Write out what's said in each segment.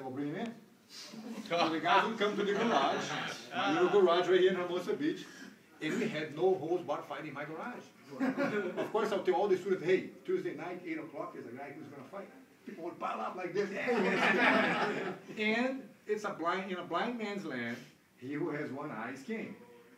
will bring him in. So the guys would come to the garage, my little garage right here in Hermosa Beach, and we had no holds barred fight in my garage. Of course, I'll tell all the students, hey, Tuesday night, 8 o'clock, there's a guy who's going to fight. People would pile up like this. And it's in a blind man's land, he who has one eye is king.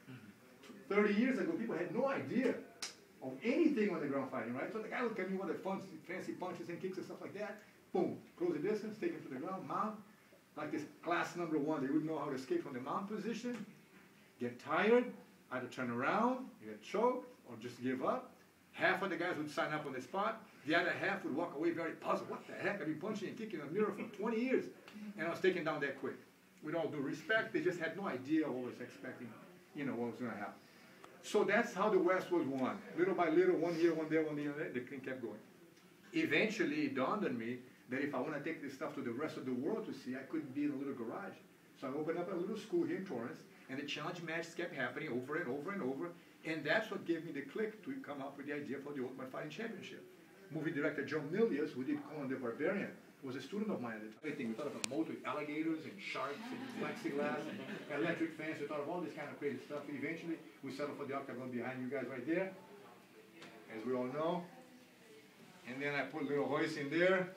30 years ago, people had no idea of anything on the ground fighting, right? So the guy would come in with the fancy punches and kicks and stuff like that. Boom, close the distance, take him to the ground, mount. Like this class number 1, they wouldn't know how to escape from the mount position, get tired, either turn around, get choked, or just give up. Half of the guys would sign up on the spot. The other half would walk away very puzzled. What the heck? I've been punching and kicking a mirror for 20 years. And I was taken down that quick. With all due respect, they just had no idea what was expecting, what was going to happen. So that's how the West was won. Little by little, one here, one there, one there, the thing kept going. Eventually, it dawned on me that if I want to take this stuff to the rest of the world to see, I couldn't be in a little garage. So I opened up a little school here in Torrance, and the challenge matches kept happening over and over and over, and that's what gave me the click to come up with the idea for the Ultimate Fighting Championship. Movie director John Milius, who did Conan the Barbarian, was a student of mine at the time. We thought of a moat with alligators and sharks and plexiglass and electric fence. We thought of all this kind of crazy stuff. Eventually, we settled for the octagon behind you guys right there, as we all know. And then I put little Royce in there.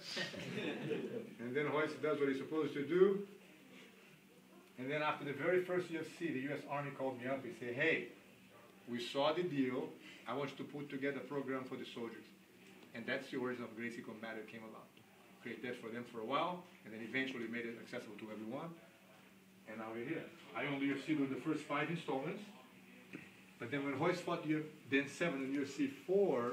And then Royce does what he's supposed to do. And then after the very first UFC, the U.S. Army called me up and said, hey, we saw the deal. I want you to put together a program for the soldiers. And that's the origin of Gracie Combat came about. Create that for them for a while, and then eventually made it accessible to everyone. And now we're here. I owned the UFC with the first 5 installments. But then when Royce fought then 7 in UFC 4,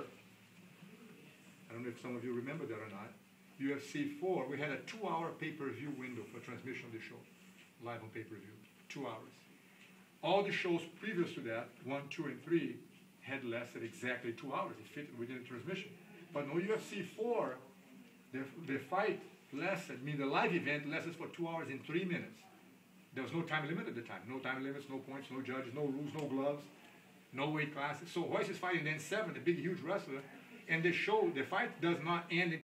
I don't know if some of you remember that or not, UFC 4, we had a 2-hour pay-per-view window for transmission of the show, live on pay-per-view, 2 hours. All the shows previous to that, 1, 2, and 3, had lasted exactly 2 hours. It fit within the transmission. But no UFC 4, the fight lasted, the live event lasted for 2 hours and 3 minutes. There was no time limit at the time. No time limits, no points, no judges, no rules, no gloves, no weight classes. So Royce is fighting then 7, the big, huge wrestler, and the fight does not end